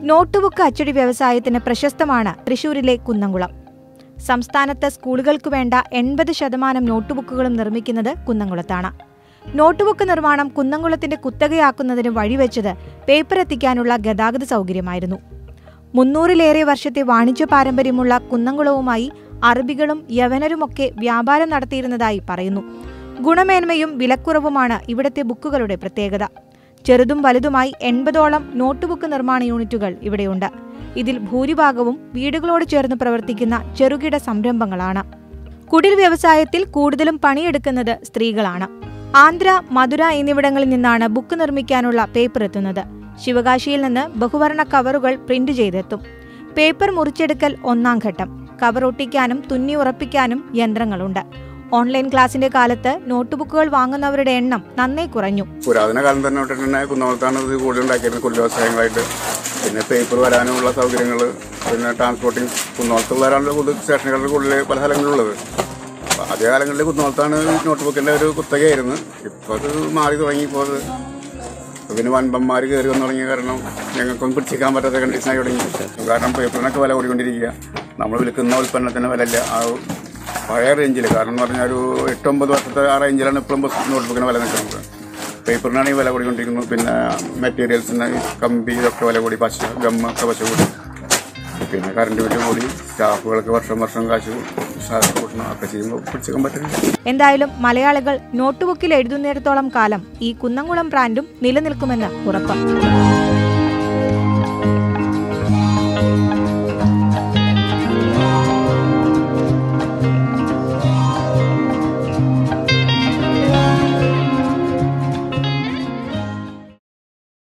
Notebook അച്ചടി വ്യവസായത്തിന് പ്രശസ്തമാണ് തൃശൂരിലെ കുന്നംകുളം. സംസ്ഥാനത്ത് സ്കൂളുകൾക്ക് വേണ്ട 80% നോട്ടുബുക്കുകളും നിർമ്മിക്കുന്നത് കുന്നംകുളത്താണ്. നോട്ടുബുക്ക് നിർമ്മാണം കുന്നംകുളത്തിന്റെ കുത്തകയാക്കുന്നതിന് വഴിവെച്ചത് പേപ്പർ എത്തിക്കാനുള്ള ഗതാഗത സൗകര്യമായിരുന്നു. 300-ലേറെ വർഷത്തെ വാണിജ്യ പാരമ്പര്യമുള്ള കുന്നംകുളവുമായി അറബികളും യവനരുമൊക്കെ വ്യാപാരം നടത്തിയിരുന്നതായി പറയുന്നു. ഗുണമേന്മയും വിലക്കുറവുമാണ് ഇവിടത്തെ ബുക്കുകളുടെ പ്രത്യേകത. ചെറുതും വലുതുമായി 80ഓളം നോട്ടുബുക്ക് നിർമ്മാണ യൂണിറ്റുകൾ ഇവിടെയുണ്ട്. ഇതിൽ ഭൂരിഭാഗവും വീടുകളോട് ചേർന്ന് പ്രവർത്തിക്കുന്ന ചെറുകിട സംരംഭങ്ങളാണ്. കുടിൽ വ്യവസായത്തിൽ കൂടുതലും പണിയെടുക്കുന്നത് സ്ത്രീകളാണ്. ആന്ധ്ര, മധുര എന്നിവിടങ്ങളിൽ നിന്നാണ് ബുക്ക് നിർമ്മിക്കാനുള്ള പേപ്പർ എത്തുന്നത്. ശിവകാശിയിൽ നിന്ന് ബഹുവർണ്ണ കവറുകൾ പ്രിന്റ് ചെയ്തെത്തും. പേപ്പർ മുറിച്ചെടുക്കൽ 1-ാം ഘട്ടം. കവർ ഒട്ടിക്കാനും തുന്നി ഉറപ്പിക്കാനും യന്ത്രങ്ങളുണ്ട്. ഓൺലൈൻ ക്ലാസിന്റെ കാലത്ത് നോട്ടുബുക്കുകൾ വാങ്ങുന്നവരുടെ എണ്ണം നന്നേ കുറഞ്ഞു. പുരാതന കാലം തന്നെ കുന്നംകുളത്താണ് ഇത് കൂടുതൽ ഉണ്ടാക്കിയിരുന്നത് കുടിൽ വ്യവസായങ്ങളായിട്ട്. പിന്നെ പേപ്പർ വരാനുള്ള സൗകര്യങ്ങൾ, പിന്നെ ട്രാൻസ്പോർട്ടിങ് കുന്നംകുളത്തുള്ളവരാണല്ലോ കൂടുതൽ സ്റ്റേഷനുകളിൽ കൂടുതൽ പല സ്ഥലങ്ങളിലുള്ളത്. ആദ്യ കാലങ്ങളിൽ കുന്നംകുളത്താണ് നോട്ട്ബുക്കിന്റെ ഒരു കുത്തകയായിരുന്നു. ഇപ്പോൾ അത് മാറി തുടങ്ങിയപ്പോൾ പിന്നെ വൻപന്മാർ കയറി വന്നു തുടങ്ങിയ കാരണം ഞങ്ങൾക്കൊന്നും പിടിച്ചിരിക്കാൻ പറ്റാത്ത കണ്ടീഷനായി തുടങ്ങി. കാരണം പേപ്പറിനൊക്കെ വില കൂടിക്കൊണ്ടിരിക്കുക. നമ്മൾ വിൽക്കുന്ന ഉൽപ്പന്നത്തിന് വിലയില്ല ആ പഴയ റേഞ്ചിൽ. കാരണം എന്ന് പറഞ്ഞാൽ ഒരു 8-9 വർഷത്തെ ആ റേഞ്ചിലാണ് ഇപ്പോഴും നോട്ട്ബുക്കിന് വില നിൽക്കുന്നത്. പേപ്പറിനാണ് ഈ വില കൂടിക്കൊണ്ടിരിക്കുന്നത്. പിന്നെ മെറ്റീരിയൽസിന് കമ്പി ഇതൊക്കെ വില കൂടി, പശ ഗമ്മൊക്കെ പശ കൂടി, പിന്നെ കറണ്ട് ബില്ല് കൂടി, സ്റ്റാഫുകൾക്ക് വർഷം കാശ് ഒക്കെ ചെയ്യുമ്പോൾ പിടിച്ചേക്കാൻ പറ്റില്ല. എന്തായാലും മലയാളികൾ നോട്ടുബുക്കിൽ എഴുതുന്നിടത്തോളം കാലം ഈ കുന്നംകുളം ബ്രാൻഡും നിലനിൽക്കുമെന്ന് ഉറപ്പ്.